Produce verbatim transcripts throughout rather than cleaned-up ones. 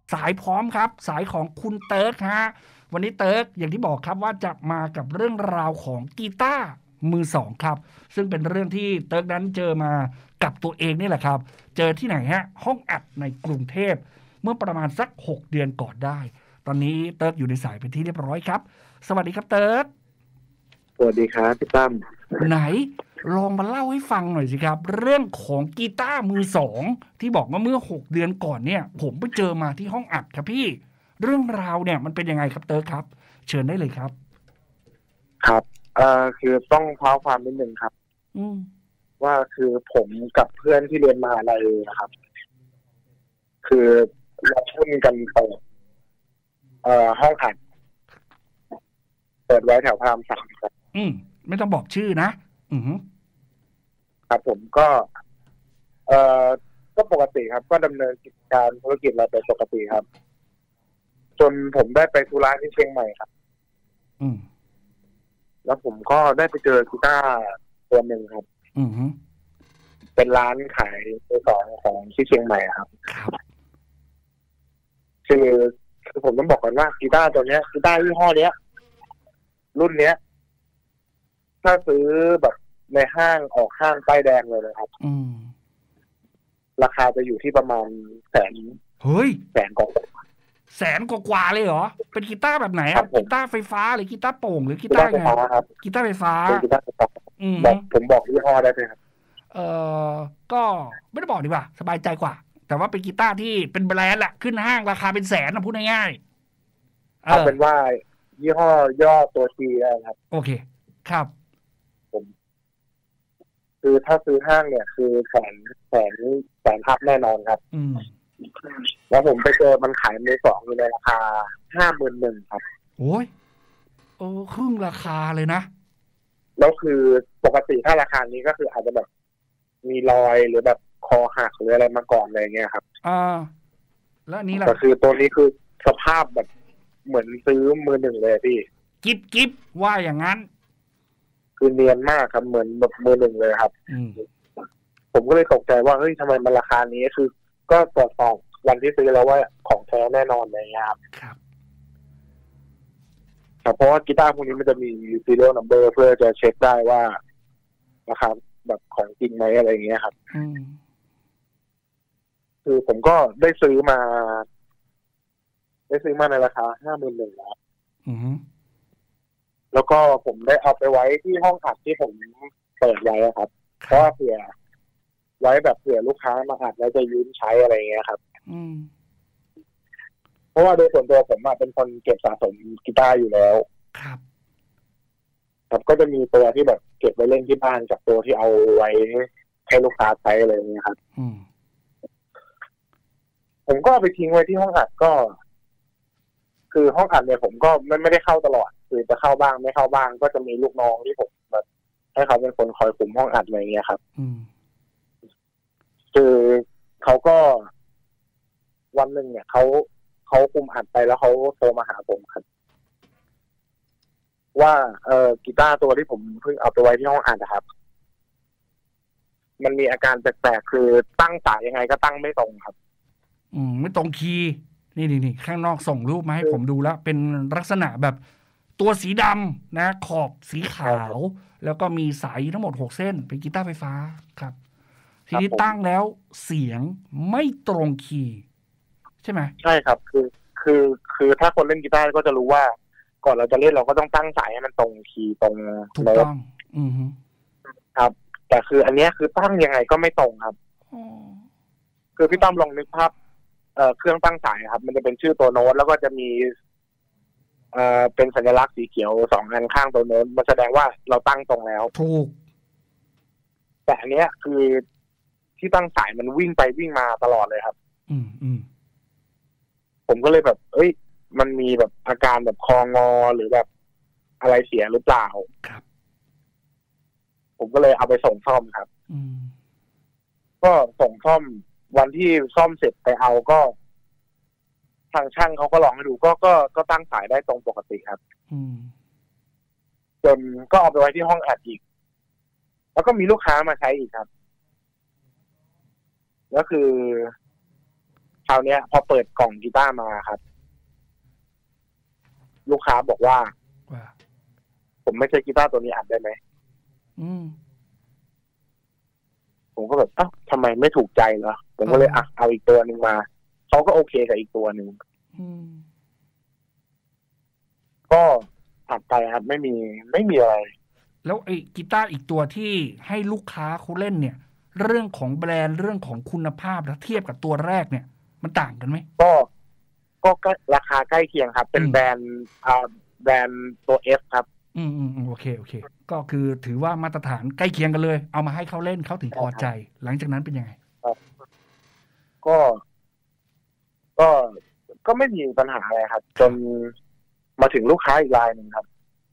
สายพร้อมครับสายของคุณเติร์กฮะวันนี้เติร์กอย่างที่บอกครับว่าจะมากับเรื่องราวของกีตาร์มือสองครับซึ่งเป็นเรื่องที่เติร์กนั้นเจอมากับตัวเองนี่แหละครับเจอที่ไหนฮะห้องอัดในกรุงเทพเมื่อประมาณสักหกเดือนก่อนได้ตอนนี้เติร์กอยู่ในสายเป็นที่เรียบร้อยครับสวัสดีครับเติร์กสวัสดีครับพี่ตั้มไหนลองมาเล่าให้ฟังหน่อยสิครับเรื่องของกีตาร์มือสองที่บอกว่าเมื่อหกเดือนก่อนเนี่ยผมไปเจอมาที่ห้องอัดครับพี่เรื่องราวเนี่ยมันเป็นยังไงครับเติร์กครับเชิญได้เลยครับครับเอ่อคือต้องเท้าความนิดนึงครับอืมว่าคือผมกับเพื่อนที่เรียนมหาลัยนะครับคือเราหุ้นกันเปิดเอ่อห้องอัดเปิดไว้แถวพระรามสามครับอืมไม่ต้องบอกชื่อนะอืมครับผมก็เอ่อก็ปกติครับก็ดำเนินกิจการธุรกิจเราไปปกติครับจนผมได้ไปธุระที่เชียงใหม่ครับอืมแล้วผมก็ได้ไปเจอกีตาร์ตัวหนึ่งครับอืมเป็นร้านขายมือสองของที่เชียงใหม่ครับครับคือคือผมต้องบอกก่อนว่ากีตาร์ตัวเนี้ยกีตาร์ยี่ห้อเนี้ยรุ่นเนี้ยถ้าซื้อแบบในห้างออกห้างป้ายแดงเลยนะครับอืมราคาจะอยู่ที่ประมาณแสนเฮ้ยแสนกว่าแสนกว่าๆเลยเหรอเป็นกีตาร์แบบไหนคครับรับผมกีตาร์ไฟฟ้าหรือกีตาร์โปร่งหรือกีกีตาร์ไฟตาร์ไงฟ้าครับกีตาร์ไฟฟ้าเป็นกีตาร์ไฟฟ้าอืมบอกผมบอกยี่ห้อได้ไหมครับเออก็ไม่ได้บอกดีกว่าสบายใจกว่าแต่ว่าเป็นกีตาร์ที่เป็นแบรนด์แหละขึ้นห้างราคาเป็นแสนนะพูดง่ายๆเอเอาอเป็นว่ายี่ห้อย่อตัวทีนะครับโอเคครับผมคือถ้าซื้อห้างเนี่ยคือแสนแสนแสนอัพแน่นอนครับอืมแล้วผมไปเจอมันขายมือสองอยู่ในราคาห้าหมื่นหนึ่งครับโอ้ยเออครึ่งราคาเลยนะแล้วคือปกติถ้าราคานี้ก็คืออาจจะแบบมีรอยหรือแบบคอหักหรืออะไรมาก่อนอะไรเงี้ยครับอ่าแล้วอันนี้ล่ะแต่คือตัวนี้คือสภาพแบบเหมือนซื้อมือหนึ่งเลยพี่กิบกิบว่าอย่างนั้นคือเนียนมากครับเหมือนแบบมือหนึ่งเลยครับอืมผมก็เลยตกใจว่าเฮ้ยทำไมมันราคานี้คือก็ตรวจสอบวันที่ซื้อแล้วว่าของแท้แน่นอนอะไรเงี้ยครับครับแต่เพราะว่ากีตาร์พวกนี้มันจะมี serial number เพื่อจะเช็คได้ว่าราคาแบบของจริงไหมอะไรเงี้ยครับอืมคือผมก็ได้ซื้อมาได้ซื้อมาในราคาห้าหมื่นหนึ่งแล้วอืมแล้วก็ผมได้เอาไปไว้ที่ห้องอัดที่ผมเปิดไว้ครับเพราะว่าเผื่อไว้แบบเผื่อลูกค้ามาอัดแล้วจะยืมใช้อะไรเงี้ยครับอืมเพราะว่าโดยส่วนตัวผมเป็นคนเก็บสะสมกีตาร์อยู่แล้วครับครับก็จะมีตัวที่แบบเก็บไว้เล่นที่บ้านกับตัวที่เอาไว้ให้ลูกค้าใช้อะไรเงี้ยครับอืมผมก็ไปทิ้งไว้ที่ห้องอัดก็คือห้องอัดเนี่ยผมก็ไม่ไม่ได้เข้าตลอดคือจะเข้าบ้างไม่เข้าบ้างก็จะมีลูกน้องที่ผมแบบให้เขาเป็นคนคอยคุมห้องอัดอะไรเงี้ยครับอืมคือเขาก็วันหนึ่งเนี่ยเขาเขาคุมอัดไปแล้วเขาโทรมาหาผมครับว่าเออกีตาร์ตัวที่ผมเพิ่งเอาไปไว้ที่ห้องอัดนะครับมันมีอาการแปลกๆคือตั้งสายยังไงก็ตั้งไม่ตรงครับอืมไม่ตรงคีย์นี่นี่นี่ข้างนอกส่งรูปมาให้ผมดูแล้วเป็นลักษณะแบบตัวสีดำนะขอบสีขาวแล้วก็มีสายทั้งหมดหกเส้นเป็นกีตาร์ไฟฟ้าครับทีนี้ตั้งแล้วเสียงไม่ตรงคีย์ใช่ไหมใช่ครับคือคือคือถ้าคนเล่นกีตาร์ก็จะรู้ว่าก่อนเราจะเล่นเราก็ต้องตั้งสายให้มันตรงคีย์ตรงถูกต้องอืมครับแต่คืออันนี้คือตั้งยังไงก็ไม่ตรงครับคือพี่ต้อมลองนึกภาพเอ่อเครื่องตั้งสายครับมันจะเป็นชื่อตัวโน้ตแล้วก็จะมีเอ่อเป็นสัญลักษณ์สีเขียวสองอันข้างตัวโน้ตมันแสดงว่าเราตั้งตรงแล้วถูกแต่อันเนี้ยคือที่ตั้งสายมันวิ่งไปวิ่งมาตลอดเลยครับอืมอืมผมก็เลยแบบเอ้ยมันมีแบบอาการแบบคองอหรือแบบอะไรเสียหรือเปล่าครับผมก็เลยเอาไปส่งซ่อมครับอืมก็ส่งซ่อมวันที่ซ่อมเสร็จไปเอาก็ทางช่างเขาก็ลองให้ดูก็ก็ก็ตั้งสายได้ตรงปกติครับอืมจนก็เอาไปไว้ที่ห้องอัดอีกแล้วก็มีลูกค้ามาใช้อีกครับแล้วคือคราวเนี้ยพอเปิดกล่องกีตาร์มาครับลูกค้าบอกว่าว่าผมไม่ใช่กีตาร์ตัวนี้อัดได้ไหมอืมผมก็แบบอ้าวทำไมไม่ถูกใจเหรอผมก็เลยอ่ะเอาอีกตัวหนึ่งมาเขาก็โอเคกับอีกตัวหนึ่งก็อัดไปครับไม่มีไม่มีอะไรแล้วไอ้กีตาร์อีกตัวที่ให้ลูกค้าเขาเล่นเนี่ยเรื่องของแบรนด์เรื่องของคุณภาพแล้วเทียบกับตัวแรกเนี่ยมันต่างกันไหมก็ก็ราคาใกล้เคียงครับเป็นแบรนด์อ่าแบรนด์ตัวเอฟครับอืมอืมโอเคโอเคก็คือถือว่ามาตรฐานใกล้เคียงกันเลยเอามาให้เขาเล่นเขาถึงพอใจหลังจากนั้นเป็นยังไงครับก็ก็ก็ไม่มีปัญหาอะไรครับจนมาถึงลูกค้าอีกรายหนึ่งครับ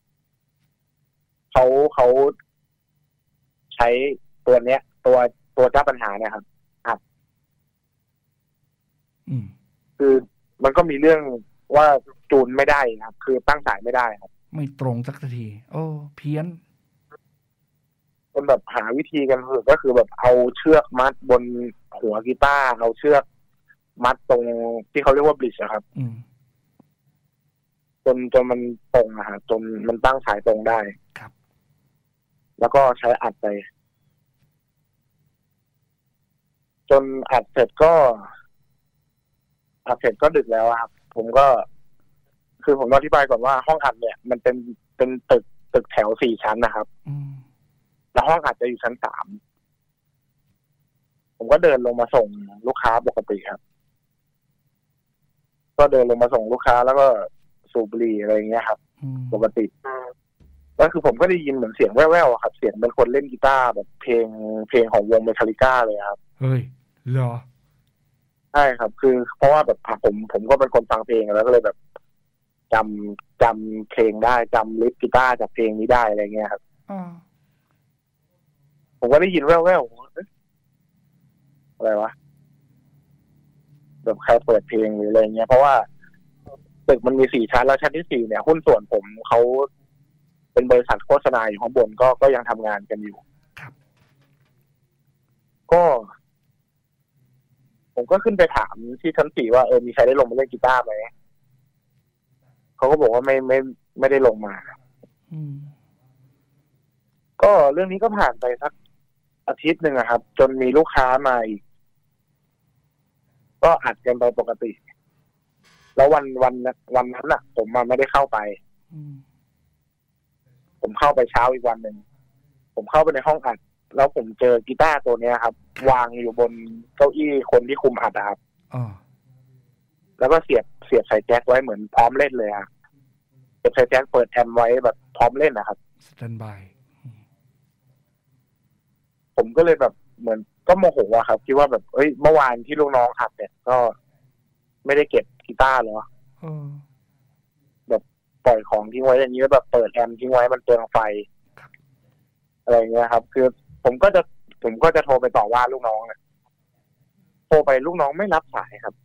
เขาเขาใช้ตัวเนี้ย ตัวตัวเจ้าปัญหาเนี่ยครับอัดคือมันก็มีเรื่องว่าจูนไม่ได้ครับคือตั้งสายไม่ได้ครับไม่ตรงสักทีโอ้เพี้ยนคนแบบหาวิธีกันคือก็คือแบบเอาเชือกมัดบนหัวกีตาร์เอาเชือกมัดตรงที่เขาเรียกว่าบลิชอะครับจนจนมันตรงอะฮะจนมันตั้งสายตรงได้ครับแล้วก็ใช้อัดไปจนอัดเสร็จก็อัดเสร็จก็ดึกแล้วครับผมก็คือผมต้องอธิบายก่อนว่าห้องอัดเนี่ยมันเป็นเป็นตึกตึกแถวสี่ชั้นนะครับแล้วห้องอัดจะอยู่ชั้นสามผมก็เดินลงมาส่งลูกค้าปกติครับก็เดินลงมาส่งลูกค้าแล้วก็สูบบุหรี่อะไรอย่างเงี้ยครับปกติก็คือผมก็ได้ยินเหมือนเสียงแว่วๆครับเสียงเป็นคนเล่นกีตาร์แบบเพลงเพลงของวงเมทัลลิก้าเลยครับเฮ้ยเหรอใช่ครับคือเพราะว่าแบบผมผมก็เป็นคนฟังเพลงแล้วก็เลยแบบจำจำเพลงได้จำลิฟกีตาร์จากเพลงนี้ได้อะไรเงี้ยครับผมก็ได้ยินแว่วๆอะไรวะแบบใครเปิดเพลงหรืออะไรเงี้ยเพราะว่าตึกมันมีสี่ชั้นแล้วชั้นที่สี่เนี่ยหุ้นส่วนผมเขาเป็นบริษัทโฆษณาอยู่ข้างบนก็ก็ยังทำงานกันอยู่ก็ผมก็ขึ้นไปถามที่ชั้นสี่ว่าเออมีใครได้ลงมาเล่นกีตาร์ไหมเขาก็บอกว่าไม่ไม่ไม่ได้ลงมาก็เรื่องนี้ก็ผ่านไปสักอาทิตย์หนึ่งครับจนมีลูกค้ามาอีกก็อัดกันไปปกติแล้ววันวันวันนั้นน่ะผมมาไม่ได้เข้าไปผมเข้าไปเช้าอีกวันหนึ่งผมเข้าไปในห้องอัดแล้วผมเจอกีตาร์ตัวนี้ครับวางอยู่บนเก้าอี้คนที่คุมอัดครับแล้วก็เสียบเสียบใส่แจ็คไว้เหมือนพร้อมเล่นเลยครับเสียบใส่แจ็คเปิดแอมไว้แบบพร้อมเล่นนะครับสแตนด์บายผมก็เลยแบบเหมือนก็โมโหอะครับคิดว่าแบบเอ้ยเมื่อวานที่ลูกน้องอัดเนี่ยก็ไม่ได้เก็บกีตาร์เหรอแบบปล่อยของทิ้งไว้อย่างนี้แล้วแบบเปิดแอมทิ้งไว้มันเปลืองไฟอะไรเงี้ยครับคือผมก็จะผมก็จะโทรไปต่อว่าลูกน้องเนี่ยโทรไปลูกน้องไม่รับสายครับ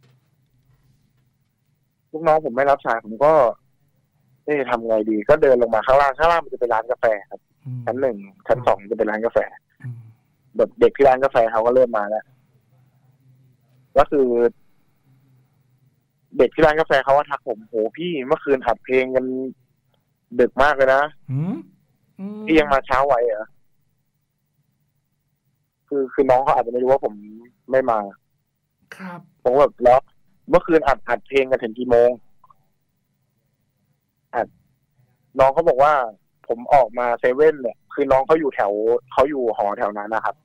ลูกน้องผมไม่รับสายผมก็เอ๊ะทำไงดีก็เดินลงมาข้างล่างข้างล่างมันจะเป็นร้านกาแฟครับชั้นหนึ่งชั้นสองจะเป็นร้านกาแฟแบบเด็กที่ร้านกาแฟเขาก็เริ่มมาแล้วก็คือเด็กที่ร้านกาแฟเขาว่าทักผมโหพี่เมื่อคืนอัดเพลงกันดึกมากเลยนะพี่ยังมาเช้าไหวเหรอคือคือน้องเขาอาจจะไม่รู้ว่าผมไม่มาครับผมแบบแล้วเมื่อคืนอัดอัดเพลงกันถึงกี่โมงอัดน้องเขาบอกว่าผมออกมาเซเว่นเนี่ยคือน้องเขาอยู่แถวเขาอยู่หอแถวนั้นนะครับ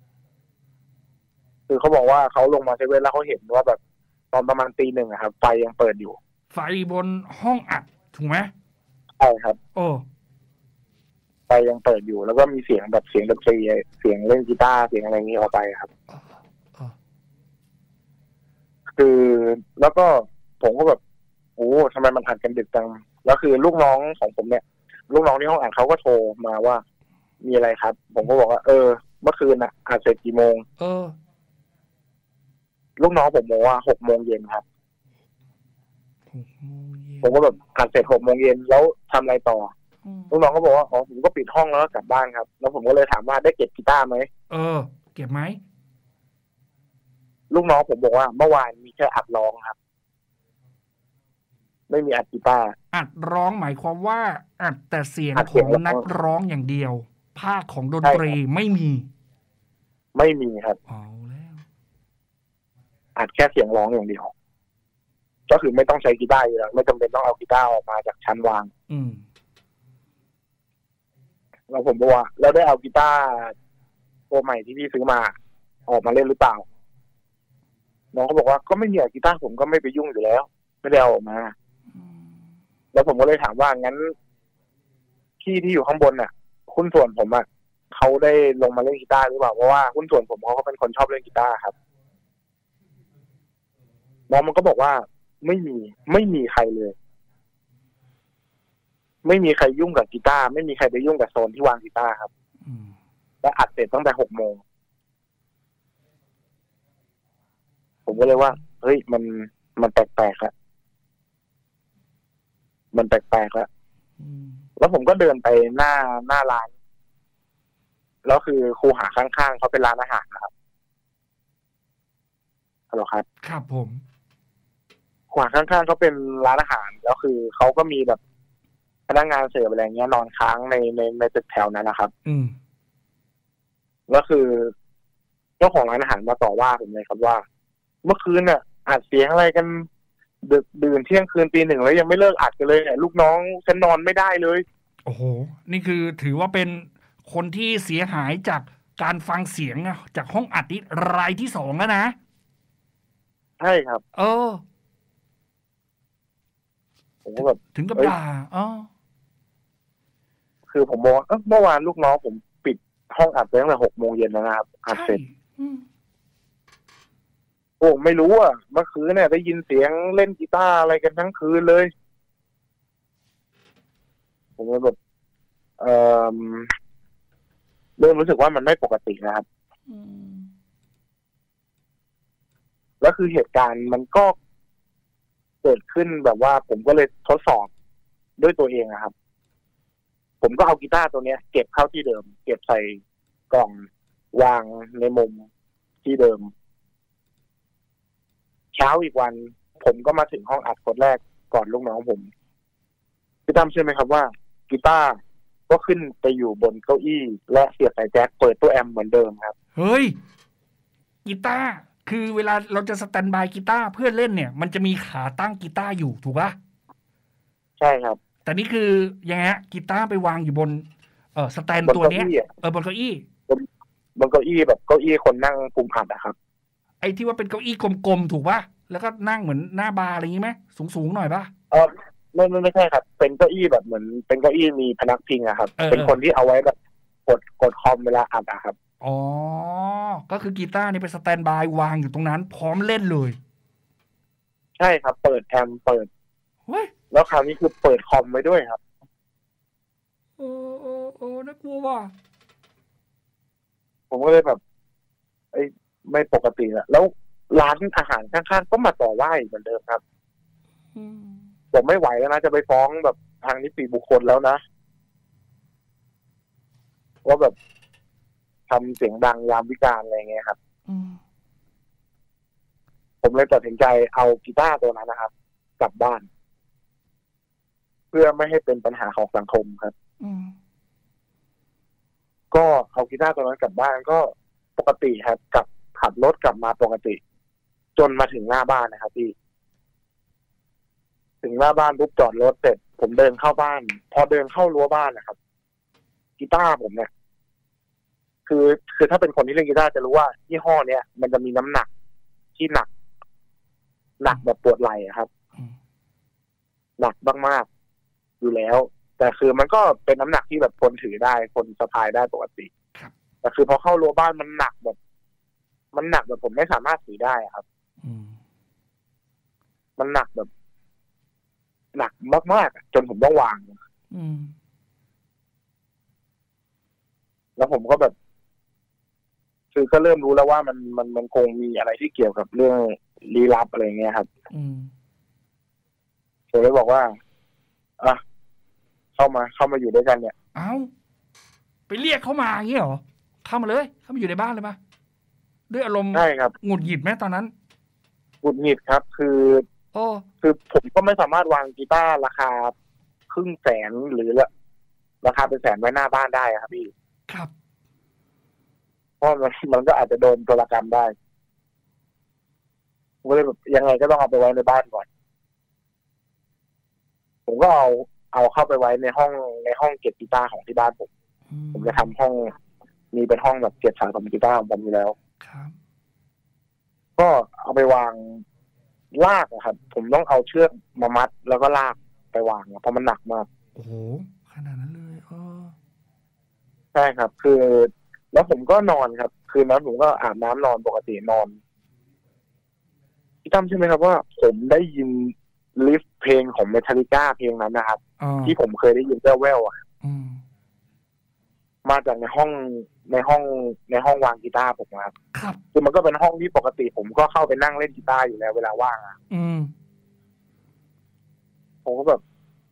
คือเขาบอกว่าเขาลงมาเซเว่นแล้วเขาเห็นว่าแบบตอนประมาณตีหนึ่งอะครับไฟยังเปิดอยู่ไฟบนห้องอัดถูกไหมใช่ครับโอ้ไฟยังเปิดอยู่แล้วก็มีเสียงแบบเสียงดนตรีเสียงเล่นกีตาร์เสียงอะไรนี้ออกไปครับคือแล้วก็ผมก็แบบโอ้ทำไมมันอัดกันดึกจังแล้วคือลูกน้องของผมเนี่ยลูกน้องที่ห้องอัดเขาก็โทรมาว่ามีอะไรครับผมก็บอกว่าเออเมื่อคืนน่ะอัดเสร็จกี่โมงเออลูกน้องผมบอกว่าหกโมงเย็นครับผมก็แบบอัดเสร็จหกโมงเย็นแล้วทำอะไรต่อลูกน้องก็บอกว่าอ๋อผมก็ปิดห้องแล้วก็กลับบ้านครับแล้วผมก็เลยถามว่าได้เก็บกีตาร์ไหมเออเก็บไหมลูกน้องผมบอกว่าเมื่อวานมีแค่อัดร้องครับไม่มีอัดกีตาร์อัดร้องหมายความว่าอัดแต่เสียงขอัดเสียอง งแล้วนัก็กร้องอย่างเดียวภาคของดนใช่ตรีครับไม่มีไม่มีครับเอาแล้วอัดแค่เสียงร้องอย่างเดียวก็คือไม่ต้องใช้กีตาร์อยู่แล้วไม่จำเป็นต้องเอากีตาร์ออกมาจากชั้นวางอืมแล้วผมบอกว่าแล้วได้เอากีตาร์ตัวใหม่ที่พี่ซื้อมาออกมาเล่นหรือเปล่าน้องก็บอกว่าก็ไม่มีกีตาร์ผมก็ไม่ไปยุ่งอยู่แล้วไม่ได้เอาออกมาแล้วผมก็เลยถามว่างั้นพี่ที่อยู่ข้างบนน่ะหุ้นส่วนผมอ่ะเขาได้ลงมาเล่นกีตาร์หรือเปล่าเพราะว่าหุ้นส่วนผมเขาก็เป็นคนชอบเล่นกีตาร์ครับน้องมันก็บอกว่าไม่มีไม่มีใครเลยไม่มีใครยุ่งกับกีตาร์ไม่มีใครไปยุ่งกับโซนที่วางกีตาร์ครับและอัดเสร็จตั้งแต่หกโมงผมก็เลยว่าเฮ้ยมันมันแปลกๆอะมันแปลกๆแล้วแล้วผมก็เดินไปหน้าหน้าร้านแล้วคือครูหาข้างๆเขาเป็นร้านอาหารนะครับฮัลโหลครับครับผมครูหาข้างๆเขาเป็นร้านอาหารแล้วคือเขาก็มีแบบพนักงานเสิร์ฟอะไรเงี้ยนอนค้างในในในตึกแถวนั้นนะครับอืมแล้วคือเจ้าของร้านอาหารมาต่อว่าผมเลยครับว่าเมื่อคืนน่ะอัดเสียงอะไรกันดึกดื่นเที่ยงคืนตีหนึ่งแล้วยังไม่เลิกอัดกันเลยเนี่ยลูกน้องฉันนอนไม่ได้เลยโอ้โหนี่คือถือว่าเป็นคนที่เสียหายจากการฟังเสียงจากห้องอัดนี้รายที่สองแล้วนะใช่ครับเออผมก็แบบถึงกับด่าอ๋อคือผมบอกเออเมื่อวานลูกน้องผมปิดห้องอัดไปตั้งแต่หกโมงเย็นแล้วนะครับอัดเสร็จโอ้ไม่รู้อ่ะเมื่อคืนเนี่ยได้ยินเสียงเล่นกีตาร์อะไรกันทั้งคืนเลยผมเลยแบบเอ่อเริ่มรู้สึกว่ามันไม่ปกตินะครับแล้วคือเหตุการณ์มันก็เกิดขึ้นแบบว่าผมก็เลยทดสอบด้วยตัวเองนะครับผมก็เอากีตาร์ตัวเนี้ยเก็บเข้าที่เดิมเก็บใส่กล่องวางในมุมที่เดิมเช้าอีกวันผมก็มาถึงห้องอัดคนแรกก่อนลูกน้องผมพี่ตั้มเชื่อไหมครับว่ากีตาร์ก็ขึ้นไปอยู่บนเก้าอี้และเสียบสายแจ็คเปิดตัวแอมเหมือนเดิมครับเฮ้ยกีตาร์คือเวลาเราจะสแตนบายกีตาร์เพื่อเล่นเนี่ยมันจะมีขาตั้งกีตาร์อยู่ถูกป่ะใช่ครับแต่นี่คือยังไงฮะกีตาร์ไปวางอยู่บนเออสแตนตัวเนี้ยเออบนเก้าอี้บนบนเก้าอี้แบบเก้าอี้คนนั่งปุ่มอัดอะครับไอ้ที่ว่าเป็นเก้าอี้กลมๆถูกป่ะแล้วก็นั่งเหมือนหน้าบาร์อะไรอย่างงี้ไหมสูงๆหน่อยป่ะเออไม่ไม่ไม่ใช่ครับเป็นเก้าอี้แบบเหมือนเป็นเก้าอี้มีพนักพิงอะครับเป็นคนที่เอาไว้แบบกดกดคอมเวลาอัดอะครับอ๋อก็คือกีตาร์นี่เป็นสแตนบายวางอยู่ตรงนั้นพร้อมเล่นเลยใช่ครับเปิดแอมเปิดเฮ้ยแล้วคราวนี้คือเปิดคอมไว้ด้วยครับโอ้โอ้โอ้น่ากลัวว่ะผมก็เลยแบบไอ้ไม่ปกติอะแล้วร้านอาหารข้างๆก็มาต่อว่าเหมือนเดิมครับผมไม่ไหวแล้วนะจะไปฟ้องแบบทางนิติบุคคลแล้วนะว่าแบบทำเสียงดังยามวิกาลอะไรเงี้ยครับผมเลยตัดสินใจเอากีตาร์ตัวนั้นนะครับกลับบ้านเพื่อไม่ให้เป็นปัญหาของสังคมครับก็เอากีตาร์ตัวนั้นกลับบ้านก็ปกติครับกลับขับรถกลับมาปกติจนมาถึงหน้าบ้านนะครับพี่ถึงหน้าบ้านปุ๊บจอดรถเสร็จผมเดินเข้าบ้านพอเดินเข้ารั้วบ้านนะครับกีตาร์ผมเนี่ยคือคือถ้าเป็นคนที่เล่นกีตาร์จะรู้ว่ายี่ห้อเนี้ยมันจะมีน้ำหนักที่หนักหนักแบบปวดไหล่ครับหนักมากๆอยู่แล้วแต่คือมันก็เป็นน้ำหนักที่แบบคนถือได้คนสะพายได้ปกติแต่คือพอเข้ารั้วบ้านมันหนักแบบมันหนักแบบผมไม่สามารถถือได้ครับมันหนักแบบหนักมากๆจนผมต้องวางแล้วผมก็แบบคือก็เริ่มรู้แล้วว่ามันมันมันคงมีอะไรที่เกี่ยวกับเรื่องลี้ลับอะไรเงี้ยครับผมเลยบอกว่าอ่ะเข้ามาเข้ามาอยู่ด้วยกันเนี่ยเอ้าไปเรียกเขามาอย่างเงี้ยเหรอเข้ามาเลยเข้ามาอยู่ในบ้านเลยปะด้วยอารมณ์ใช่ครับหงุดหงิดไหมตอนนั้นหงุดหงิดครับคือโอ้คือผมก็ไม่สามารถวางกีตาร์ราคาครึ่งแสนหรือราคาเป็นแสนไว้หน้าบ้านได้ครับพี่ครับเพราะมันมันก็อาจจะโดนโจรกรรมได้ผมก็เลยแบบยังไงก็ต้องเอาไปไว้ในบ้านก่อนผมก็เอาเอาเข้าไปไว้ในห้องในห้องเก็บกีตาร์ของที่บ้านผมผมจะทำห้องมีเป็นห้องแบบเก็บสะสมกีตาร์ของผมอยู่แล้วครับก็เอาไปวางลากอะครับผมต้องเอาเชือกมามัดแล้วก็ลากไปวางเพราะมันหนักมากโอ้โหขนาดนั้นเลยเออใช่ครับคือแล้วผมก็นอนครับคืนนั้นผมก็อาบน้ำนอนปกตินอนพี่ตั้มใช่ไหมครับว่าผมได้ยินลิฟต์เพลงของเมทัลลิก้าเพลงนั้นนะครับที่ผมเคยได้ยินแว่วๆอ่ะมาจากในห้องในห้องในห้องวางกีตาร์ผมครับครับคือมันก็เป็นห้องที่ปกติผมก็เข้าไปนั่งเล่นกีตาร์อยู่แล้วเวลาว่างอ่ะอืมผมก็แบบ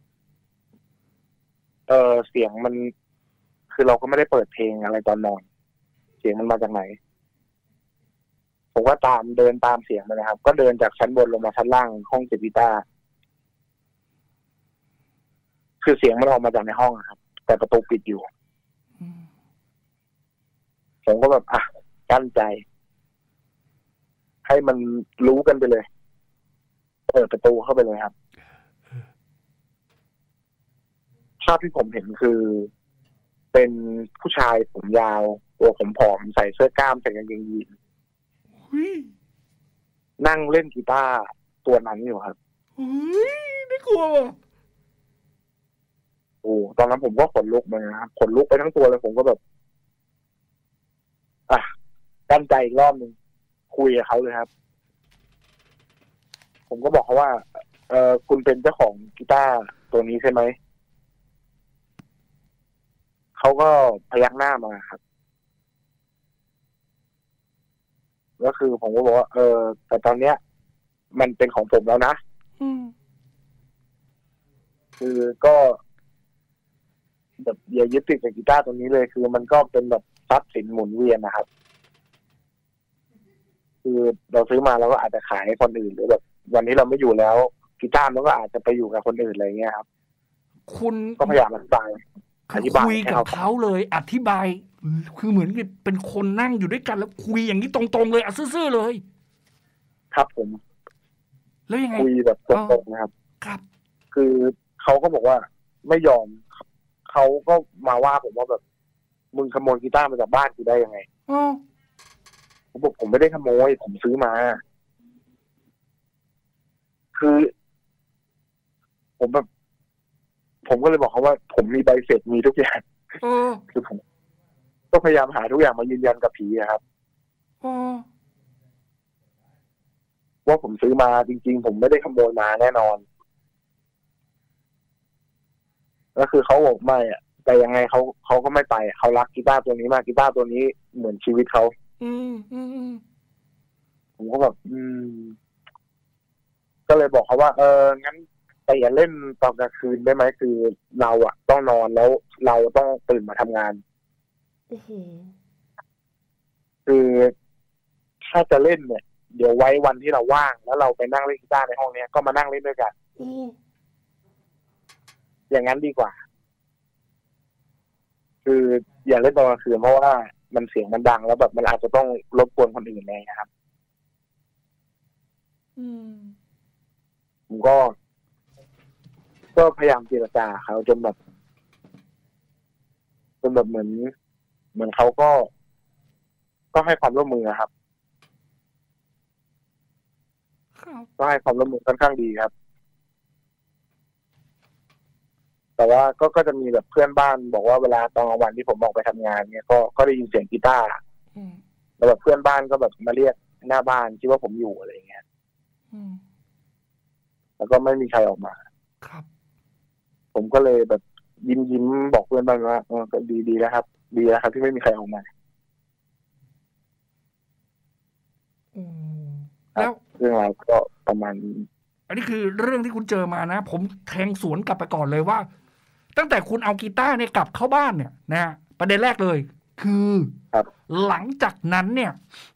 เออเสียงมันคือเราก็ไม่ได้เปิดเพลงอะไรตอนนอนเสียงมันมาจากไหนผมก็ตามเดินตามเสียงไปนะครับก็เดินจากชั้นบนลงมาชั้นล่างห้องเก็บกีตาร์คือเสียงมันออกมาจากในห้องครับแต่ประตูปิดอยู่ผมก็แบบอ่ะกั้นใจให้มันรู้กันไปเลยเปิดประตูเข้าไปเลยครับภาพที่ผมเห็นคือเป็นผู้ชายผมยาวตัวผมผอมใส่เสื้อกล้ามใส่กางเกงยีนนั่งเล่นกีตาร์ตัวนั้นอยู่ครับไม่กลัวโอ้ตอนนั้นผมก็ขนลุกเลยนะครับขนลุกไปทั้งตัวเลยผมก็แบบอ่ะกั้นใจอีกรอบหนึ่งคุยกับเขาเลยครับผมก็บอกเขาว่าเออคุณเป็นเจ้าของกีตาร์ตัวนี้ใช่ไหมเขาก็พยักหน้ามาครับก็คือผมก็บอกว่าเออแต่ตอนเนี้ยมันเป็นของผมแล้วนะคือก็แบบอย่ายึดติดกับกีตาร์ตัวนี้เลยคือมันก็เป็นแบบทรัพย์สินหมุนเวียนนะครับคือเราซื้อมาเราก็อาจจะขายให้คนอื่นหรือแบบวันนี้เราไม่อยู่แล้วกีตาร์มันก็อาจจะไปอยู่กับคนอื่นอะไรเงี้ยครับคุณก็พยายามอธิบายอธิบายคุยกับเขาเลยอธิบายคือเหมือนกับเป็นคนนั่งอยู่ด้วยกันแล้วคุยอย่างนี้ตรงๆเลยอ่ะซื่อๆเลยครับผมแล้วยังไงคุยแบบตรงๆนะครับครับคือเขาก็บอกว่าไม่ยอมเขาก็มาว่าผมว่าแบบมึงขโมยกีตาร์มาจากบ้านกูได้ยังไงอ๋อผมบอกผมไม่ได้ขโมยผมซื้อมาคือผมแบบผมก็เลยบอกเขาว่าผมมีใบเสร็จมีทุกอย่างคือผมก็พยายามหาทุกอย่างมายืนยันกับผีครับว่าผมซื้อมาจริงๆผมไม่ได้ขโมยมาแน่นอนก็คือเขาบอกไม่อ่ะแต่ยังไงเขาเขาก็ไม่ไปเขารักกีตาร์ตัวนี้มากกีตาร์ตัวนี้เหมือนชีวิตเขาอืมอืมผมก็แบบอืมก็เลยบอกเขาว่าเอองั้นแต่อย่าเล่นตอนกลางคืนได้ไหมคือเราอ่ะต้องนอนแล้วเราต้องตื่นมาทำงานคือถ้าจะเล่นเนี่ยเดี๋ยวไว้วันที่เราว่างแล้วเราไปนั่งเล่นกีตาร์ในห้องนี้ก็มานั่งเล่นด้วยกันอย่างนั้นดีกว่าคืออย่าเล่นตอนกลางคืนเพราะว่ามันเสียงมันดังแล้วแบบมันอาจจะต้องรบกวนคนอื่นไงครับผมก็ก็พยายามเจรจาเขาจนแบบจนแบบเหมือนเหมือนเขาก็ก็ให้ความร่วมมือครับก็ให้ความร่วมมือค่อนข้างดีครับแต่ว่าก็ก็จะมีแบบเพื่อนบ้านบอกว่าเวลาตอนกลางวันที่ผมออกไปทำงานเนี่ยก็ก็ได้ยินเสียงกีตาร์แล้วแบบเพื่อนบ้านก็แบบมาเรียกหน้าบ้านคิดว่าผมอยู่อะไรอย่างเงี้ยแล้วก็ไม่มีใครออกมาครับผมก็เลยแบบยิ้มยิ้มบอกเพื่อนบ้านว่าเออก็ดีดีแล้วครับดีแล้วครับที่ไม่มีใครออกมาแล้วเรื่องราวก็ประมาณนี้อันนี้คือเรื่องที่คุณเจอมานะผมแทงสวนกลับไปก่อนเลยว่าตั้งแต่คุณเอากีตาร์เนี่ยกลับเข้าบ้านเนี่ยนะประเด็นแรกเลยคือหลังจากนั้นเนี่ย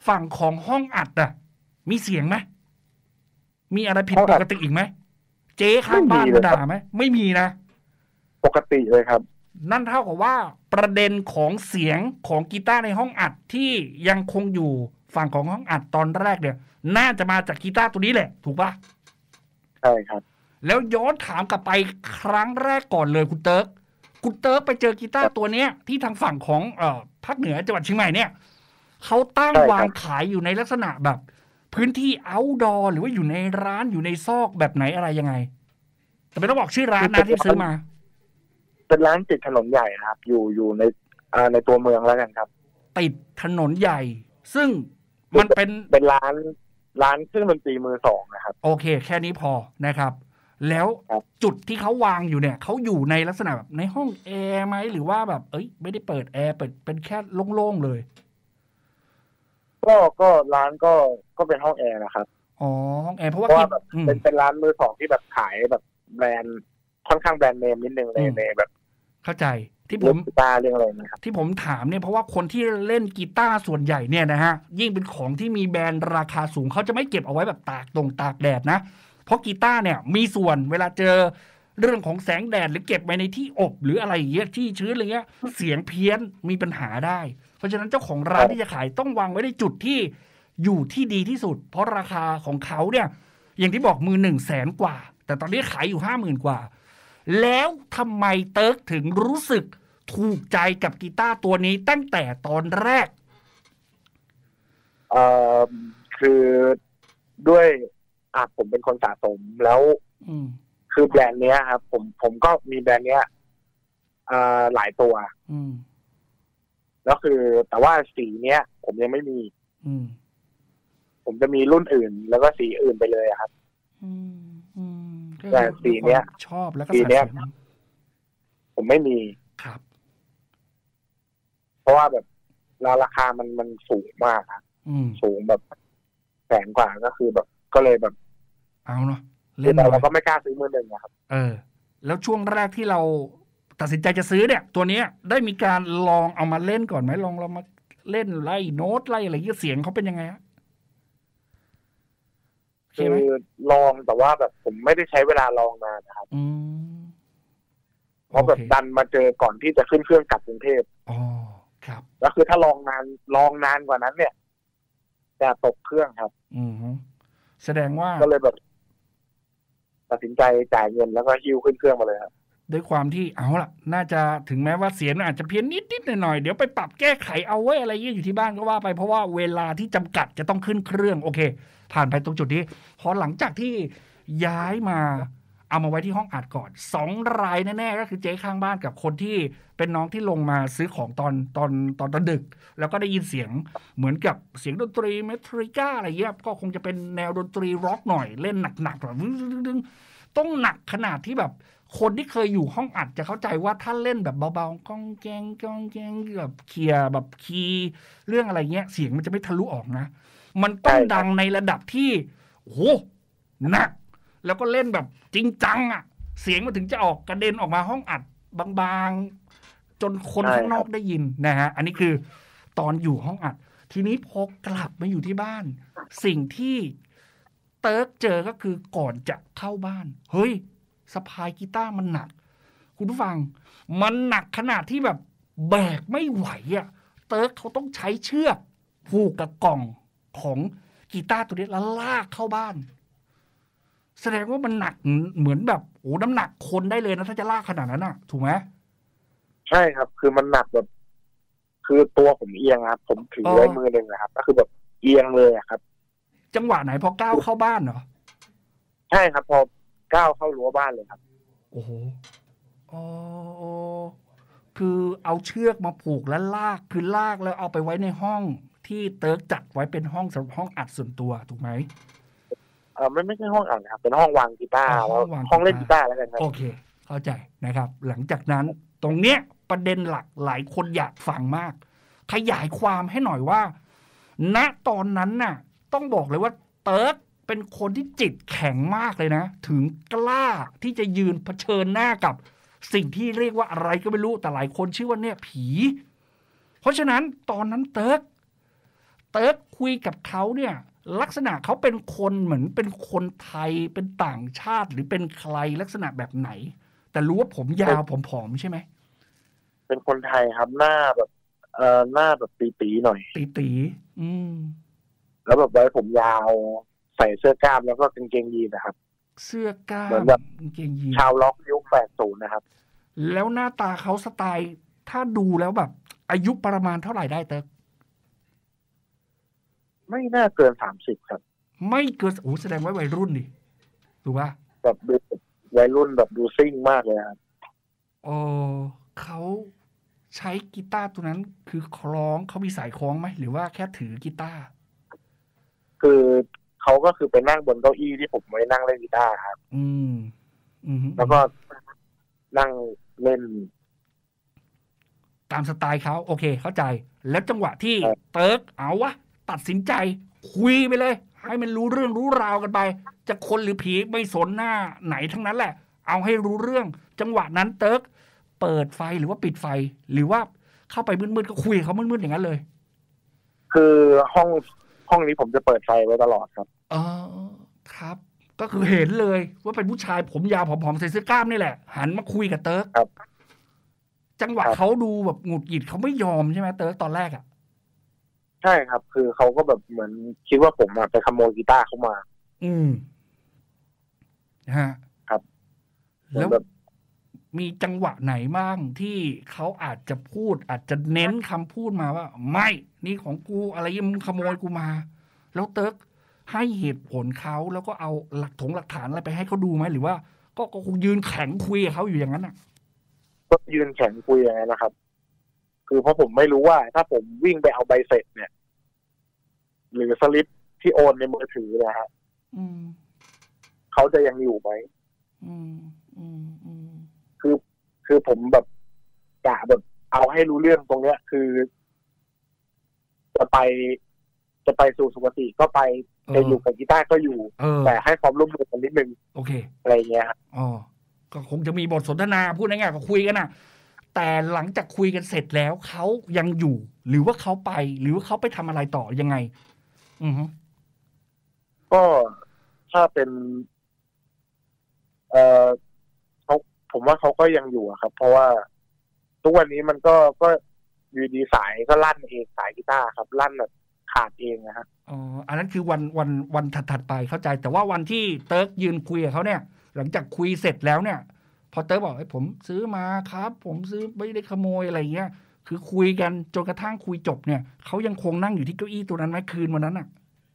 ฝั่งของห้องอัดอะมีเสียงไหมมีอะไรผิดปกติอีกไหมเจ๊ข้างบ้านมาด่าไหมไม่มีนะปกติเลยครับนั่นเท่ากับว่าประเด็นของเสียงของกีตาร์ในห้องอัดที่ยังคงอยู่ฝั่งของห้องอัดตอนแรกเนี่ยน่าจะมาจากกีตาร์ตัวนี้แหละถูกปะใช่ครับแล้วย้อนถามกลับไปครั้งแรกก่อนเลยคุณเติร์กคุณเติร์กไปเจอกีตาร์ตัวเนี้ยที่ทางฝั่งของเอ่อภาคเหนือจังหวัดเชียงใหม่เนี่ยเขาตั้งวางขายอยู่ในลักษณะแบบพื้นที่ outdoor หรือว่าอยู่ในร้านอยู่ในซอกแบบไหนอะไรยังไงแต่ไม่ต้องบอกชื่อร้านนะที่ซื้อมาเป็นร้านติดถนนใหญ่ครับอยู่อยู่ในอ่าในตัวเมืองแล้วกันครับติดถนนใหญ่ซึ่งมันเป็นเป็นร้านร้านเครื่องดนตรีมือสองนะครับโอเคแค่นี้พอนะครับแล้วจุดที่เขาวางอยู่เนี่ยเขาอยู่ในลักษณะแบบในห้องแอร์ไหมหรือว่าแบบเอ้ยไม่ได้เปิดแอร์เปิดเป็นแค่โล่งๆเลยก็ก็ร้านก็ก็เป็นห้องแอร์นะครับอ๋อห้องแอร์เพราะว่าแบบเป็นเป็นร้านมือสองที่แบบขายแบบแบรนด์ค่อนข้างแบรนด์เนมนิดนึงเลยในแบบเข้าใจที่ผมกีตาร์เรื่องอะไรนะครับที่ผมถามเนี่ยเพราะว่าคนที่เล่นกีตาร์ส่วนใหญ่เนี่ยนะฮะยิ่งเป็นของที่มีแบรนด์ราคาสูงเขาจะไม่เก็บเอาไว้แบบตากตรงตากแดดนะเพราะกีตาร์เนี่ยมีส่วนเวลาเจอเรื่องของแสงแดดหรือเก็บไว้ในที่อบหรืออะไรอย่างเงี้ยที่ชื้นอะไรเงี้ยเสียงเพี้ยนมีปัญหาได้เพราะฉะนั้นเจ้าของร้านที่จะขายต้องวางไว้ในจุดที่อยู่ที่ดีที่สุดเพราะราคาของเขาเนี่ยอย่างที่บอกมือหนึ่งแสนกว่าแต่ตอนนี้ขายอยู่ห้าหมื่นกว่าแล้วทำไมเติร์กถึงรู้สึกถูกใจกับกีตาร์ตัวนี้ตั้งแต่ตอนแรกเอ่อคือด้วยอ่ะผมเป็นคนสะสมแล้วคือแบรนด์เนี้ยครับผมผมก็มีแบรนด์เนี้ยอ่าหลายตัวแล้วคือแต่ว่าสีเนี้ยผมยังไม่มีผมจะมีรุ่นอื่นแล้วก็สีอื่นไปเลยครับแต่สีเนี้ยชอบแล้วก็สีเนี้ยผมไม่มีครับเพราะว่าแบบราคามันมันสูงมากครับสูงแบบแสนกว่าก็คือแบบก็เลยแบบเอาเนาะเล่นเราก็ไม่กล้าซื้อมือหนึ่งนะครับเออแล้วช่วงแรกที่เราตัดสินใจจะซื้อเนี่ยตัวนี้ได้มีการลองเอามาเล่นก่อนไหมลองเรามาเล่นไล่โน้ตไล่อะไรเงี้ยเสียงเขาเป็นยังไงฮะคือลองแต่ว่าแบบผมไม่ได้ใช้เวลาลองนานนะครับเพราะแบบดันมาเจอก่อนที่จะขึ้นเครื่องกลับกรุงเทพอ๋อครับแล้วคือถ้าลองนานลองนานกว่านั้นเนี่ยจะตกเครื่องครับอืมแสดงว่าก็เลยแบบตัดสินใจจ่ายเงินแล้วก็หิ้วขึ้นเครื่องมาเลยครับด้วยความที่เอาล่ะน่าจะถึงแม้ว่าเสียงอาจจะเพี้ยนนิดๆหน่อยๆเดี๋ยวไปปรับแก้ไขเอาไว้อะไรเงี้ยอยู่ที่บ้านก็ว่าไปเพราะว่าเวลาที่จำกัดจะต้องขึ้นเครื่องโอเคผ่านไปตรงจุดนี้พอหลังจากที่ย้ายมาเอามาไว้ที่ห้องอัดก่อนสองรายแน่ๆก็คือเจ๊ข้างบ้านกับคนที่เป็นน้องที่ลงมาซื้อของตอนตอนตอนตอนดึกแล้วก็ได้ยินเสียงเหมือนกับเสียงดนตรีเมทริก้าอะไรเงี้ยก็คงจะเป็นแนวดนตรีร็อกหน่อยเล่นหนักๆแบบต้องหนักขนาดที่แบบคนที่เคยอยู่ห้องอัดจะเข้าใจว่าถ้าเล่นแบบเบาๆก้องแกงก้องแกงแบบเคลียร์แบบคีย์เรื่องอะไรเงี้ยเสียงมันจะไม่ทะลุออกนะมันต้องดังในระดับที่โอ้โหหนักแล้วก็เล่นแบบจริงจังอ่ะเสียงมันถึงจะออกกระเด็นออกมาห้องอัดบางๆจนคนข้างนอกได้ยินนะฮะอันนี้คือตอนอยู่ห้องอัดทีนี้พอกลับมาอยู่ที่บ้านสิ่งที่เติร์กเจอก็คือก่อนจะเข้าบ้านเฮ้ยสะพายกีตาร์มันหนักคุณผู้ฟังมันหนักขนาดที่แบบแบกไม่ไหวอ่ะเติร์กเขาต้องใช้เชือกผูกกับกล่องของกีตาร์ตัวนี้แล้วลากเข้าบ้านแสดงว่ามันหนักเหมือนแบบโอ้น้ำหนักคนได้เลยนะถ้าจะลากขนาดนั้นน่ะถูกไหมใช่ครับคือมันหนักแบบคือตัวผมเอียงครับผมถือไว้มือหนึ่งนะครับก็คือแบบเอียงเลยครับจังหวะไหนพอก้าวเข้าบ้านเหรอใช่ครับพอก้าวเข้ารั้วบ้านเลยครับโอ้โหอ๋อคือเอาเชือกมาผูกแล้วลากคือลากแล้วเอาไปไว้ในห้องที่เติร์กจัดไว้เป็นห้องสำหรับห้องอัดส่วนตัวถูกไหมเออไม่ไม่ใช่ห้องอัดครับเป็นห้องวางกีตาร์แล้วห้องเล่นกีตาร์แล้วกันครับโอเคเข้าใจนะครับหลังจากนั้นตรงเนี้ยประเด็นหลักหลายคนอยากฟังมากขยายความให้หน่อยว่าณตอนนั้นน่ะต้องบอกเลยว่าเติร์กเป็นคนที่จิตแข็งมากเลยนะถึงกล้าที่จะยืนเผชิญหน้ากับสิ่งที่เรียกว่าอะไรก็ไม่รู้แต่หลายคนชื่อว่าเนี่ยผีเพราะฉะนั้นตอนนั้นเติร์กเติร์ดคุยกับเขาเนี่ยลักษณะเขาเป็นคนเหมือนเป็นคนไทยเป็นต่างชาติหรือเป็นใครลักษณะแบบไหนแต่รู้ว่าผมยาวผมผอมใช่ไหมเป็นคนไทยครับหน้าแบบเอ่อหน้าแบบตีๆหน่อยตีๆอืมแล้วแบบไว้ผมยาวใส่เสื้อกล้ามแล้วก็กางเกงยีนนะครับเสื้อกล้ามเหมือนแบบกางเกงยีนชาวล็อกยุคแปดสิบนะครับแล้วหน้าตาเขาสไตล์ถ้าดูแล้วแบบอายุประมาณเท่าไหร่ได้เติร์กไม่น่าเกินสามสิบครับไม่เกินโอ้แสดงว่าวัยรุ่นดิถูกป่ะแบบดูวัยรุ่นแบบดูซิ่งมากเลยครับโอ้เขาใช้กีตาร์ตัวนั้นคือคล้องเขามีสายคล้องไหมหรือว่าแค่ถือกีตาร์คือเขาก็คือไปนั่งบนเก้าอี้ที่ผมไว้นั่งเล่นกีตาร์ครับอืมอืมแล้วก็นั่งเล่นตามสไตล์เขาโอเคเข้าใจแล้วจังหวะที่เติร์กเอาวะตัดสินใจคุยไปเลยให้มันรู้เรื่องรู้ราวกันไปจะคนหรือผีไม่สนหน้าไหนทั้งนั้นแหละเอาให้รู้เรื่องจังหวะนั้นเติร์กเปิดไฟหรือว่าปิดไฟหรือว่าเข้าไปมืดๆก็คุยเขามืดๆอย่างนั้นเลยคือห้องห้องนี้ผมจะเปิดไฟไว้ตลอดครับเออครับก็คือเห็นเลยว่าเป็นผู้ชายผมยาวผอมๆใส่เสื้อกล้ามนี่แหละหันมาคุยกับเติร์กครับจังหวะเขาดูแบบหงุดหงิดเขาไม่ยอมใช่ไหมเติร์กตอนแรกอ่ะใช่ครับคือเขาก็แบบเหมือนคิดว่าผมไปขโมยกีตาร์เขามาอืมฮะครับแล้วมีจังหวะไหนบ้างที่เขาอาจจะพูดอาจจะเน้นคำพูดมาว่าไม่นี่ของกูอะไรมึงขโมยกูมาแล้วเติร์กให้เหตุผลเขาแล้วก็เอาหลักถงหลักฐานอะไรไปให้เขาดูไหมหรือว่าก็คงยืนแข็งคุยกับเขาอยู่อย่างนั้นอ่ะก็ยืนแข็งคุยอย่างนั้นนะครับคือเพราะผมไม่รู้ว่าถ้าผมวิ่งไปเอาใบเสร็จเนี่ยหรือสลิปที่โอนในมือถือนะฮะเขาจะยังอยู่ไหมคือคือผมแบบกะแบบเอาให้รู้เรื่องตรงเนี้ยคือจะไปจะไปสู่สุคติก็ไปจะอยู่กับกีตาร์ก็อยู่แต่ให้ความร่วมมือกันนิดนึงโอเคอะไรเงี้ยอ๋อก็คงจะมีบทสนทนาพูดง่ายๆก็คุยกันน่ะแต่หลังจากคุยกันเสร็จแล้วเขายังอยู่หรือว่าเขาไปหรือว่าเขาไปทำอะไรต่อยังไงอือฮึก็ถ้าเป็นเอ่อเขาผมว่าเขาก็ยังอยู่ครับ เพราะว่าทุกวันนี้มันก็ก็อยู่ดีสายก็ลั่นเองสายกีตาร์ครับลั่นแบบขาดเองนะฮะอ๋ออันนั้นคือวันวันวันถัดๆไปเข้าใจแต่ว่าวันที่เติร์กยืนคุยกับเขาเนี่ยหลังจากคุยเสร็จแล้วเนี่ยพอเติร์กบอกให้ผมซื้อมาครับผมซื้อไม่ได้ขโมยอะไรเงี้ยคือคุยกันจนกระทั่งคุยจบเนี่ยเขายังคงนั่งอยู่ที่เก้าอี้ตัวนั้นไหมคืนวันนั้นอ่ะ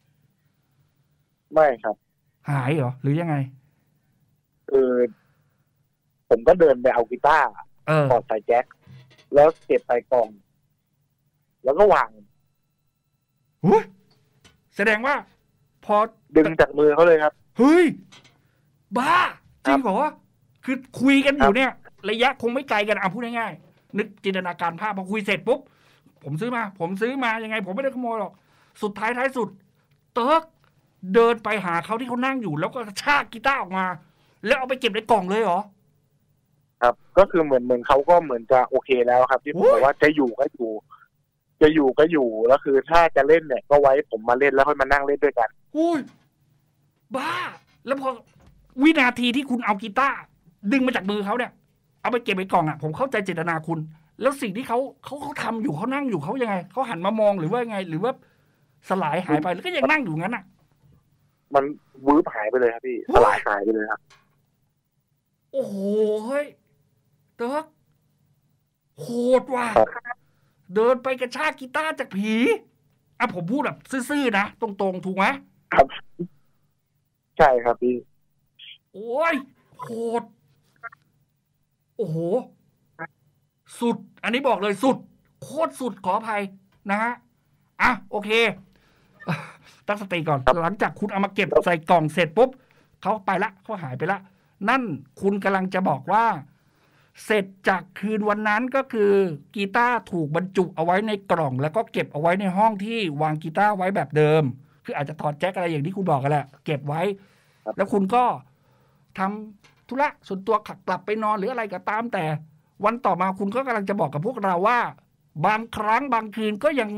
ไม่ครับหายเหรอหรือยังไงคือผมก็เดินไปเอากีตาร์ถอดสายแจ็คแล้วเก็บใส่กล่องแล้วก็วางหุ้ยแสดงว่าพอดึงจากมือเขาเลยครับเฮ้ยบ้าจริงเหรอคือคุยกันอยู่เนี่ยระยะคงไม่ไกลกันเอาพูดง่ายๆนึกจินตนาการภาพพอคุยเสร็จปุ๊บผมซื้อมาผมซื้อมายังไงผมไม่ได้ขโมยหรอกสุดท้ายท้ายสุดเติร์กเดินไปหาเขาที่เขานั่งอยู่แล้วก็ชากกีตาร์ออกมาแล้วเอาไปเก็บในกล่องเลยเหรอครับก็คือเหมือนเหมือนเขาก็เหมือนจะโอเคแล้วครับที่ผมบอกว่าจะอยู่ก็อยู่จะอยู่ก็อยู่แล้วคือถ้าจะเล่นเนี่ยก็ไว้ผมมาเล่นแล้วค่อยมานั่งเล่นด้วยกันอุ้ยบ้าแล้วพอวินาทีที่คุณเอากีตาร์ดึงมาจากมือเขาเนี่ยเอาไปเก็บในกล่องอ่ะผมเข้าใจเจตนาคุณแล้วสิ่งที่เขาเขาเขาทำอยู่เขานั่งอยู่เขายังไงเขาหันมามองหรือว่ายังไงหรือว่าสลายหายไปแล้วก็ยังนั่งอยู่งั้นอ่ะมันวืบหายไปเลยครับพี่สลายหายไปเลยครับโอ้โหเฮ้ยเติร์กโหดว่ะเดินไปกระชากกีตาร์จากผีอ่ะผมพูดแบบซื่อๆนะตรงๆถูกไหมครับใช่ครับพี่โอ้ยโหดโอ้โหสุดอันนี้บอกเลยสุดโคตรสุดขออภัยนะฮะอ่ะโอเคตั้งสติก่อนหลังจากคุณเอามาเก็บใส่กล่องเสร็จปุ๊บเขาไปละเขาหายไปละนั่นคุณกำลังจะบอกว่าเสร็จจากคืนวันนั้นก็คือกีตาร์ถูกบรรจุเอาไว้ในกล่องแล้วก็เก็บเอาไว้ในห้องที่วางกีตาร์ไว้แบบเดิมคืออาจจะถอดแจ็คอะไรอย่างที่คุณบอกกันแหละเก็บไว้แล้วคุณก็ทำธุระส่วนตัวขับกลับไปนอนหรืออะไรก็ตามแต่วันต่อมาคุณก็กำลังจะบอกกับพวกเราว่าบางครั้งบางคืนก็ยัง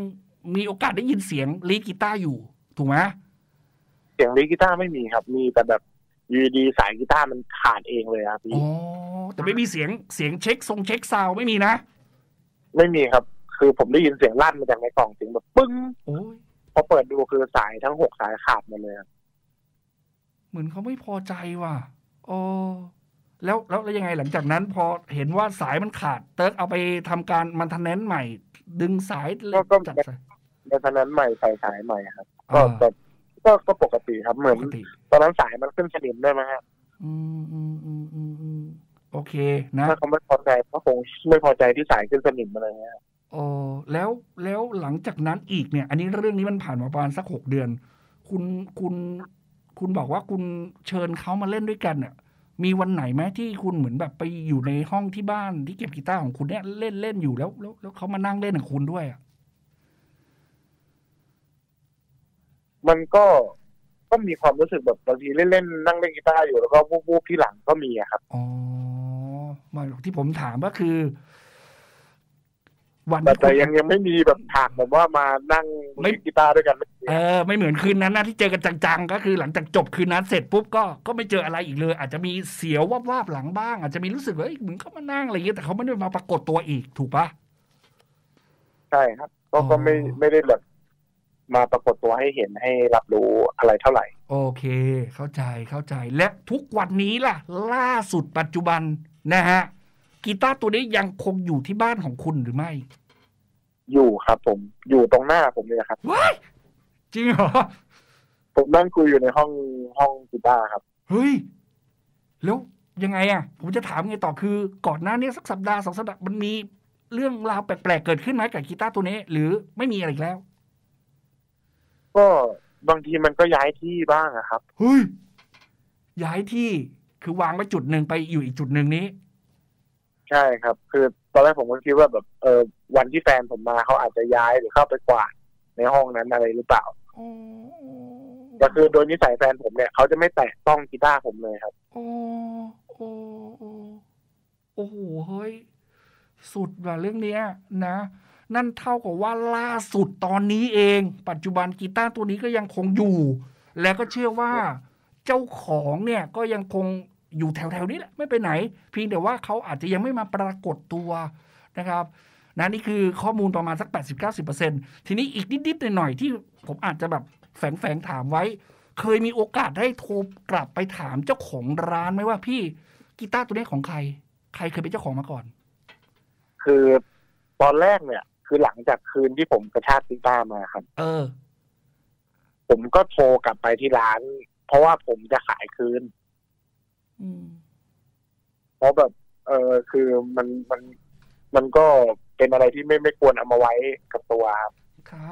มีโอกาสได้ยินเสียงลีดกีตาร์อยู่ถูกไหมเสียงลีดกีตาร์ไม่มีครับมีแต่แบบอยูดีสายกีตาร์มันขาดเองเลยครับพี่อ๋อแต่ไม่มีเสียงเสียงเช็คทรงเช็คซาวไม่มีนะไม่มีครับคือผมได้ยินเสียงลั่นมาจากในกล่องเสียงแบบปึ้งพอเปิดดูคือสายทั้งหกสายขาดหมดเลยครับเหมือนเขาไม่พอใจว่ะโอ้แล้วแล้วแล้วยังไงหลังจากนั้นพอเห็นว่าสายมันขาดเติร์กเอาไปทำการมันทันแนนใหม่ดึงสายก็จัดสายมันทันแนนใหม่ใส่สายใหม่ครับก็แบบก็ก็ปกติครับเหมือนตอนนั้นสายมันขึ้นสนิมได้ไหมครับอืมอืมอืมอืมอืมโอเคนะถ้าเขาไม่พอใจเขาคงไม่พอใจที่สายขึ้นสนิมอะไรเงี้ยโอ้แล้วแล้วหลังจากนั้นอีกเนี่ยอันนี้เรื่องนี้มันผ่านมาประมาณสักหกเดือนคุณคุณคุณบอกว่าคุณเชิญเขามาเล่นด้วยกันเนี่ยมีวันไหนไหมที่คุณเหมือนแบบไปอยู่ในห้องที่บ้านที่เก็บกีตาร์ของคุณเนี่ยเล่นเล่นอยู่แล้วแล้วแล้วเขามานั่งเล่นกับคุณด้วยอ่ะมันก็ก็มีความรู้สึกแบบบางทีเล่นๆนั่งเล่นกีตาร์อยู่แล้วก็วูบๆที่หลังก็มีอะครับอ๋อมาที่ผมถามก็คือวันแต่ยังยังไม่มีแบบฉากแบบว่ามานั่งเล่นกีตาร์ด้วยกันเออไม่เหมือนคืนนั้นนะที่เจอกันจังๆก็คือหลังจากจบคืนนั้นเสร็จปุ๊บก็ก็ไม่เจออะไรอีกเลยอาจจะมีเสียววาบๆหลังบ้างอาจจะมีรู้สึกว่าเหมือนเขามานั่งอะไรอย่างเงี้ยแต่เขาไม่ได้มาปรากฏตัวอีกถูกปะใช่ครับก็ก็ไม่ไม่ได้แบบมาปรากฏตัวให้เห็นให้รับรู้อะไรเท่าไหร่โอเคเข้าใจเข้าใจและทุกวันนี้ล่ะล่าสุดปัจจุบันนะฮะกีตาร์ตัวนี้ยังคงอยู่ที่บ้านของคุณหรือไม่อยู่ครับผมอยู่ตรงหน้าผมเลยครับว้ายจริงเหรอผมนั่งคุยอยู่ในห้องห้องกีตาร์ครับเฮ้ยแล้วยังไงอ่ะผมจะถามไงต่อคือก่อนหน้านี้สักสัปดาห์สองสัปดาห์มันมีเรื่องราวแปลกๆเกิดขึ้นไหมกับกีตาร์ตัวนี้หรือไม่มีอะไรอีกแล้วก็บางทีมันก็ย้ายที่บ้างอะครับเฮ้ยย้ายที่คือวางไว้จุดหนึ่งไปอยู่อีกจุดหนึ่งนี้ใช่ครับคือตอนแรกผมก็คิดว่าแบบเออวันที่แฟนผมมาเขาอาจจะย้ายหรือเข้าไปกวาดในห้องนั้นอะไรหรือเปล่าก็คือโดยนิสัยแฟนผมเนี่ยเขาจะไม่แตะต้องกีตาร์ผมเลยครับโอ้โอ้โอ้โหเฮ้ยสุดว่ะเรื่องเนี้ยนะนั่นเท่ากับว่าล่าสุดตอนนี้เองปัจจุบันกีตาร์ตัวนี้ก็ยังคงอยู่และก็เชื่อว่าเจ้าของเนี่ยก็ยังคงอยู่แถวๆนี้แหละไม่ไปไหนเพียงแต่ว่าเขาอาจจะยังไม่มาปรากฏตัวนะครับนะนี่คือข้อมูลประมาณสัก แปดสิบถึงเก้าสิบเปอร์เซ็นต์ ทีนี้อีกนิดๆหน่อยๆที่ผมอาจจะแบบแฝงๆถามไว้เคยมีโอกาสได้โทรกลับไปถามเจ้าของร้านไหมว่าพี่กีตาร์ตัวนี้ของใครใครเคยเป็นเจ้าของมาก่อนคือตอนแรกเนี่ยคือหลังจากคืนที่ผมกระชากกีตาร์มาครับเออผมก็โทรกลับไปที่ร้านเพราะว่าผมจะขายคืนเพราะแบบเออคือมันมันมันก็เป็นอะไรที่ไม่ไม่ควรเอามาไว้กับตัวครับครับ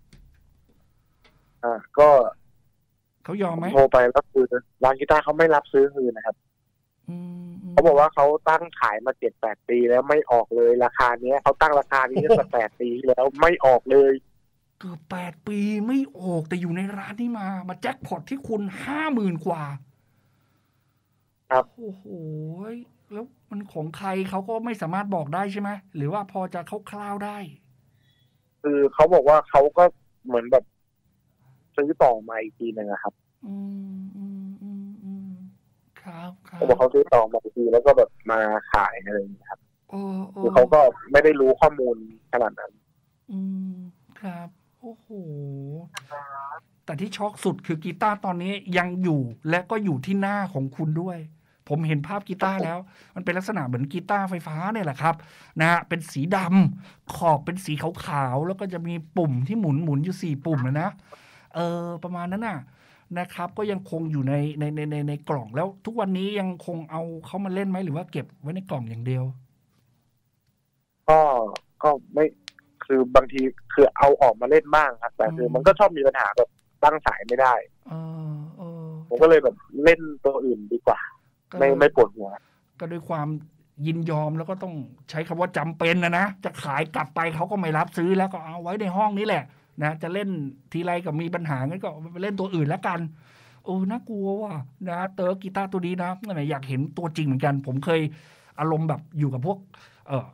อ่าก็เขายอมไหมโทรไปแล้วคือร้านกีตาร์เขาไม่รับซื้อคืนนะครับเขาบอกว่าเขาตั้งขายมาเจ็ดแปดปีแล้วไม่ออกเลยราคาเนี้ยเขาตั้งราคานี้ตั้งแต่แปดปีแล้วไม่ออกเลยเกือบแปดปีไม่ออกแต่อยู่ในร้านนี้มามาแจ็คพอตที่คุณห้าหมื่นกว่าครับโอ้โหแล้วมันของใครเขาก็ไม่สามารถบอกได้ใช่ไหมหรือว่าพอจะคร่าวๆได้คือเขาบอกว่าเขาก็เหมือนแบบซื้อต่อมาอีกทีนึงนะครับอืมอืมอืมอืมครับเขาบอกเขาซื้อต่อมาอีกทีแล้วก็แบบมาขายอะไรอย่างนี้ครับคือเขาก็ไม่ได้รู้ข้อมูลขนาดนั้นอืมครับโอ้โหแต่ที่ช็อกสุดคือกีตาร์ตอนนี้ยังอยู่และก็อยู่ที่หน้าของคุณด้วยผมเห็นภาพกีตาร์แล้วมันเป็นลักษณะเหมือนกีตาร์ไฟฟ้าเนี่ยแหละครับนะฮะเป็นสีดำขอบเป็นสีขาวๆแล้วก็จะมีปุ่มที่หมุนหมุนอยู่สี่ปุ่มนะนะเออประมาณนั้นน่ะนะครับก็ยังคงอยู่ในในในในในกล่องแล้วทุกวันนี้ยังคงเอาเขามาเล่นไหมหรือว่าเก็บไว้ในกล่องอย่างเดียวก็ก็ไม่คือบางทีคือเอาออกมาเล่นบ้างครับแต่คือมันก็ชอบมีปัญหาแบบตั้งสายไม่ได้ผมก็เลยแบบเล่นตัวอื่นดีกว่าไม่ไม่ปวดหัวก็ด้วยความยินยอมแล้วก็ต้องใช้คำว่าจำเป็นนะนะจะขายกลับไปเขาก็ไม่รับซื้อแล้วก็เอาไว้ในห้องนี้แหละนะจะเล่นทีไรก็มีปัญหางั้นก็ไปเล่นตัวอื่นแล้วกันโอ้น่ากลัวว่ะนะเตอร์กีตาร์ตัวนี้นะอยากเห็นตัวจริงเหมือนกันผมเคยอารมณ์แบบอยู่กับพวกเออ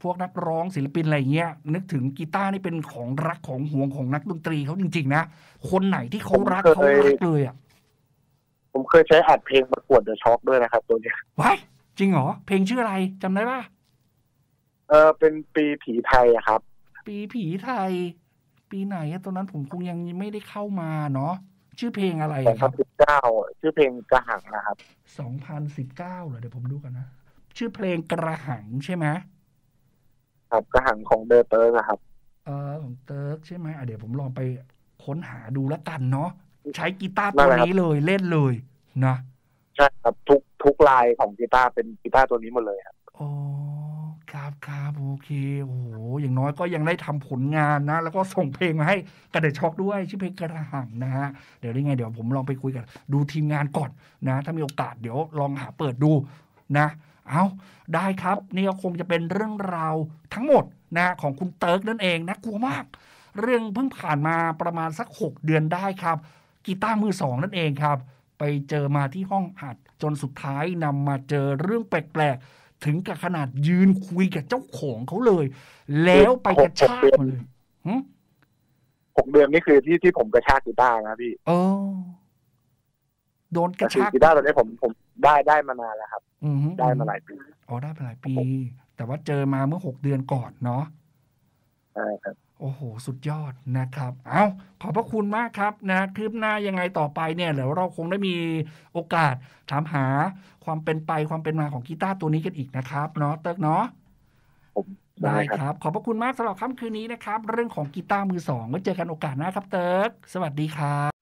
พวกนักร้องศิลปินอะไรเงี้ยนึกถึงกีตาร์นี่เป็นของรักของหวงของนักดนตรีเขาจริงๆนะคนไหนที่เขารักเขารักเลยอ่ะผมเคยใช้อัดเพลงประกวดเดอะช็อคด้วยนะครับตัวเนี้ยว้ายจริงเหรอเพลงชื่ออะไรจำได้ป่ะเออเป็นปีผีไทยอะครับปีผีไทยปีไหนตอนนั้นผมคงยังไม่ได้เข้ามาเนาะชื่อเพลงอะไรครับสองพันสิบเก้าชื่อเพลงกระหังนะครับสองพันสิบเก้าเหรอเดี๋ยวผมดูกันนะชื่อเพลงกระหังใช่ไหมครับกระหังของเดอะเติร์กครับเออของเติร์กใช่ไหมอ่ะเดี๋ยวผมลองไปค้นหาดูแล้วกันเนาะใช้กีตาร์ตัวนี้เลยเล่นเลยนะใช่ครับทุกทุกลายของกีตาร์เป็นกีตาร์ตัวนี้หมดเลยครับอ๋อครับครับโอเคโอ้โหอย่างน้อยก็ยังได้ทำผลงานนะแล้วก็ส่งเพลงมาให้กระเดช็อกด้วยชื่อเพลงกระหังนะฮะเดี๋ยวได้ไงเดี๋ยวผมลองไปคุยกันดูทีมงานก่อนนะถ้ามีโอกาสเดี๋ยวลองหาเปิดดูนะเอาได้ครับนี่ก็คงจะเป็นเรื่องราวทั้งหมดนะของคุณเติร์กนั่นเองนะกลัวมากเรื่องเพิ่งผ่านมาประมาณสักหกเดือนได้ครับกีตาร์มือสองนั่นเองครับไปเจอมาที่ห้องอัดจนสุดท้ายนำมาเจอเรื่องแปลกๆถึงกับขนาดยืนคุยกับเจ้าของเขาเลยแล้วไปกระชากมาเลยหกเดือนนี่คือที่ที่ผมกระชากกีตาร์นะพี่เออโดนกระชากกีตาร์ตอนนี้ผมผมได้ได้มานานแล้วครับได้มาหลายปีอ๋อได้มาหลายปีแต่ว่าเจอมาเมื่อหกเดือนก่อนเนาะใช่ครับโอ้โหสุดยอดนะครับเอาขอบพระคุณมากครับนะคืบหน้ายังไงต่อไปเนี่ยเดี๋ยวเราคงได้มีโอกาสถามหาความเป็นไปความเป็นมาของกีตาร์ตัวนี้กันอีกนะครับเนาะเติร์กเนาะได้ครับขอบพระคุณมากสำหรับค่ำคืนนี้นะครับเรื่องของกีตาร์มือสองไว้เจอกันโอกาสหน้าครับเติร์กสวัสดีครับ